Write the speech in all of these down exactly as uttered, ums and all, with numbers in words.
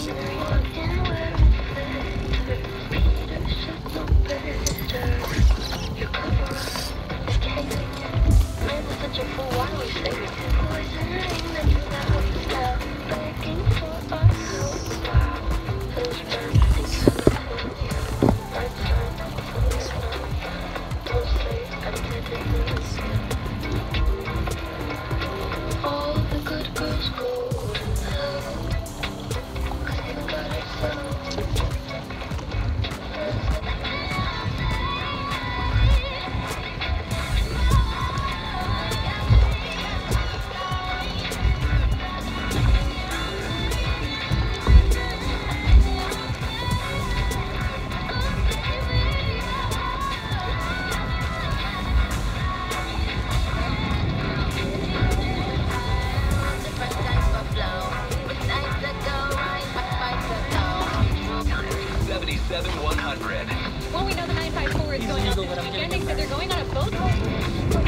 Well, we know the nine five four is going out this weekend. They said they're going on a boat ride.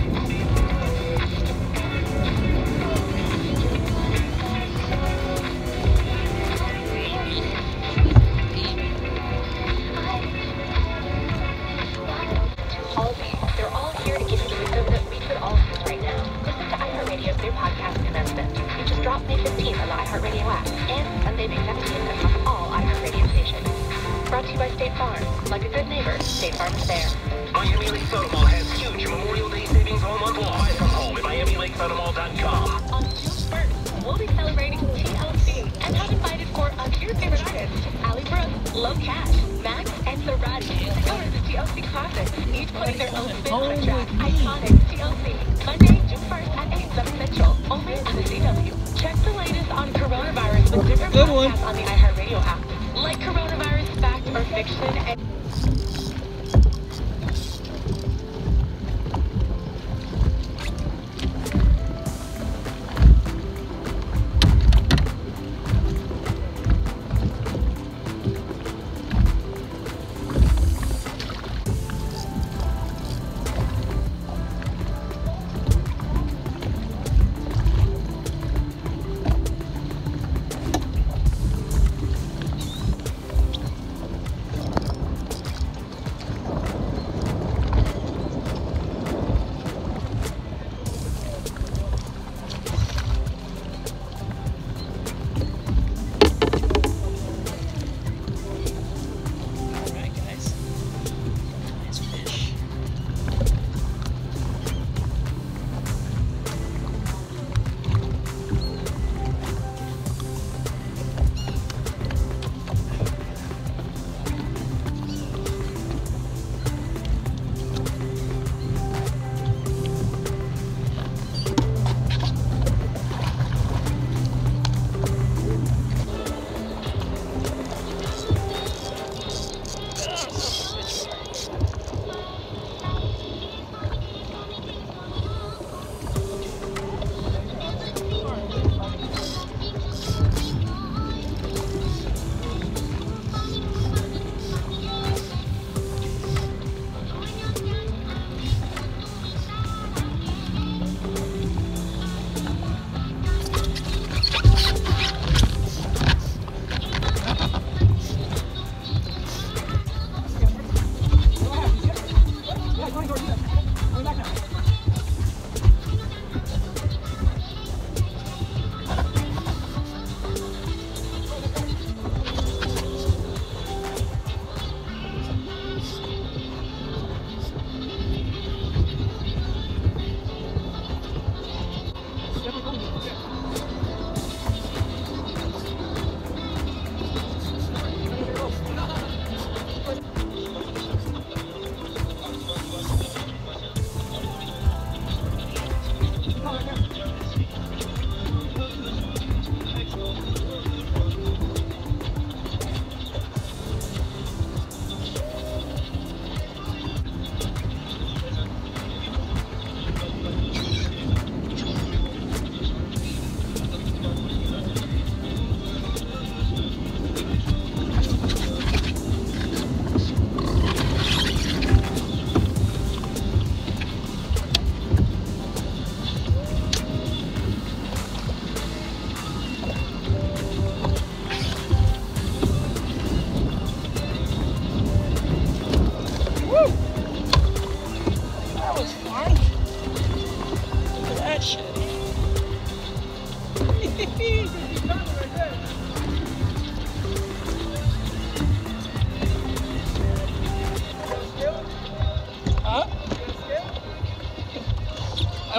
They're all here to give you the wisdom that we could all use right now. Listen to iHeartRadio, their podcast commencement. You just drop May fifteenth on the iHeartRadio app and Sunday, May seventeenth across all iHeartRadio stations. Brought to you by State Farm. Like a good neighbor, State Farm is there. Miami Lakefront Mall has huge Memorial Day savings all month long. Buy from home at Miami Lakefront Mall dot com. On June first, we'll be celebrating T L C and have invited for a your favorite artists, Ali Brooks, Love Cash, Max, and the Rad together the T L C Classics, each putting their own spin on the track. Iconic T L C, Monday, June first at eight, seven Central, only on the C W. Check the latest on coronavirus with different Good podcasts one. on the iHeartRadio app, like Coronavirus Fact or Fiction and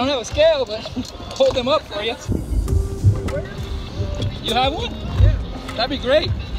don't have a scale, but hold them up for you. You have one? Yeah. That'd be great.